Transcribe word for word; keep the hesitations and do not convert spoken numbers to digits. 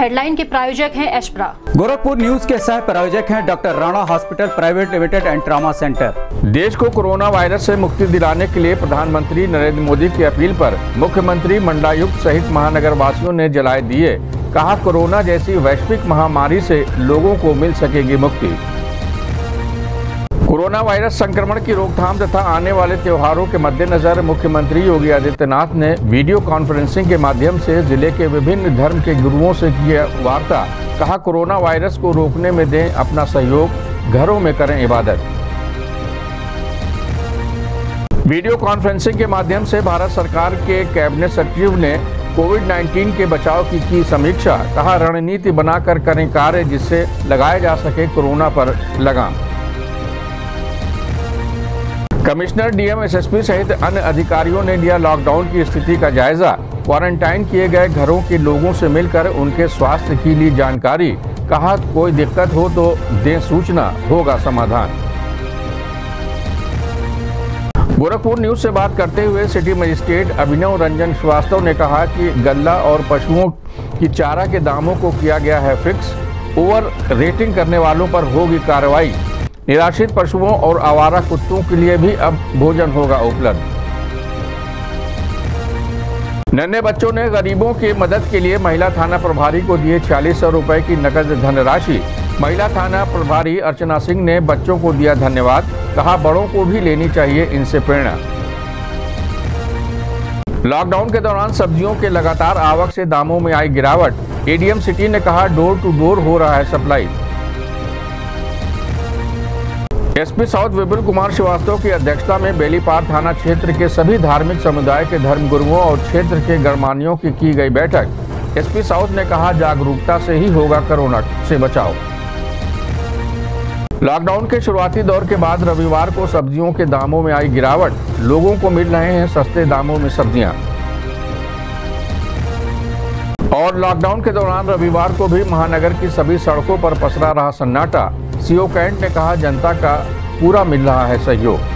Headline के प्रायोजक हैं एशप्रा। गोरखपुर न्यूज के सह प्रायोजक हैं doctor Rana hospital private limited and trauma centre. देश को कोरोना वायरस से मुक्ति दिलाने के लिए प्रधानमंत्री नरेंद्र मोदी की अपील पर मुख्यमंत्री, मंडलायुक्त सहित महानगर वासियों ने जलाए दिए। कहा, कोरोना जैसी वैश्विक महामारी से लोगों को मिल सकेगी मुक्ति। कोरोना वायरस संक्रमण की रोकथाम तथा आने वाले त्योहारों के मद्देनजर मुख्यमंत्री योगी आदित्यनाथ ने वीडियो कॉन्फ्रेंसिंग के माध्यम से जिले के विभिन्न धर्म के गुरुओं से किया वार्ता। कहा, कोरोना वायरस को रोकने में दें अपना सहयोग, घरों में करें इबादत। वीडियो कॉन्फ्रेंसिंग के माध्यम से भारत सरकार के कैबिनेट सचिव ने कोविड उन्नीस के बचाव की की समीक्षा। कहा, रणनीति बनाकर करें कार्य जिससे लगाया जा सके कोरोना पर लगाम। कमिश्नर, डीएम, एसएसपी सहित अन्य अधिकारियों ने लिया लॉकडाउन की स्थिति का जायजा। क्वारंटाइन किए गए घरों के लोगों से मिलकर उनके स्वास्थ्य की ली जानकारी। कहा, कोई दिक्कत हो तो दें सूचना, होगा समाधान। गोरखपुर न्यूज से बात करते हुए सिटी मजिस्ट्रेट अभिनव रंजन श्रीवास्तव ने कहा कि गल्ला और पशुओं की चारा के दामों को किया गया है फिक्स। ओवर रेटिंग करने वालों पर होगी कार्रवाई। निराश्रित पशुओं और आवारा कुत्तों के लिए भी अब भोजन होगा उपलब्ध। नन्हे बच्चों ने गरीबों की मदद के लिए महिला थाना प्रभारी को दिए छियालीस सौ रुपए की नकद धनराशि। महिला थाना प्रभारी अर्चना सिंह ने बच्चों को दिया धन्यवाद। कहा, बड़ों को भी लेनी चाहिए इनसे प्रेरणा। लॉकडाउन के दौरान सब्जियों के लगातार आवक से दामों में आई गिरावट। एडीएम सिटी ने कहा, डोर टू डोर हो रहा है supply. SP south Vipul Kumar Srivastava की अध्यक्षता में बेलीपार थाना क्षेत्र के सभी धार्मिक समुदाय के धर्मगुरुओं और क्षेत्र के गणमान्यों की की गई बैठक। एसपी साउथ ने कहा, जागरूकता से ही होगा कोरोना से बचाव। लॉकडाउन के शुरुआती दौर के बाद रविवार को सब्जियों के दामों में आई गिरावट। लोगों को मिल रहे हैं सस्ते दामों में सब्जियां। और लॉकडाउन के दौरान रविवार को भी महानगर की सभी सड़कों पर पसरा रहा सन्नाटा। सीओ कैंट ने कहा, जनता का पूरा मिल रहा है सहयोग।